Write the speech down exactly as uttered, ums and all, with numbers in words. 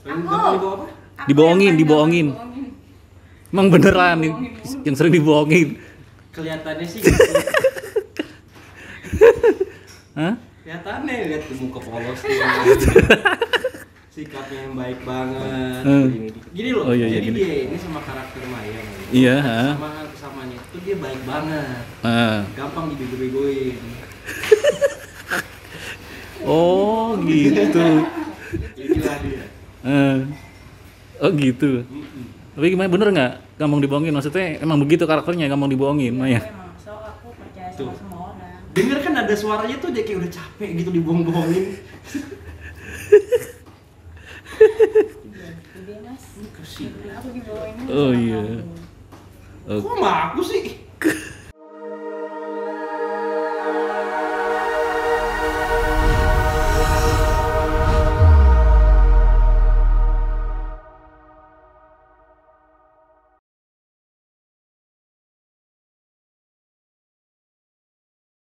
Paling gampang dibawa apa? Aku Dibohongin, yang dibohongin. paling gampang Emang beneran nih Dibohongin. yang sering dibohongin. Kelihatannya sih gitu. Hah? Kelihatannya lihat di muka polosnya. Sikapnya yang baik banget. Hmm. Gini, gini loh. Oh, iya, iya, jadi gini. dia ini sama karakter Maya. Iya, ha. Sama kesamanya itu dia baik banget. Ah. Gampang dibego-begoin. Oh, gitu. Inilah dia. Eh. Oh, gitu. Mm-mm. Tapi gimana, bener nggak gampang dibohongin? Maksudnya emang begitu karakternya, gampang dibohongin, Maya? Emang, so aku percaya Tuh. sama semua orang. Dengar kan ada suaranya tuh dia kayak udah capek gitu dibohong-bohongin. Jadi mas, Kasihan. aku dibawain Oh, iya. Kok sama aku sih?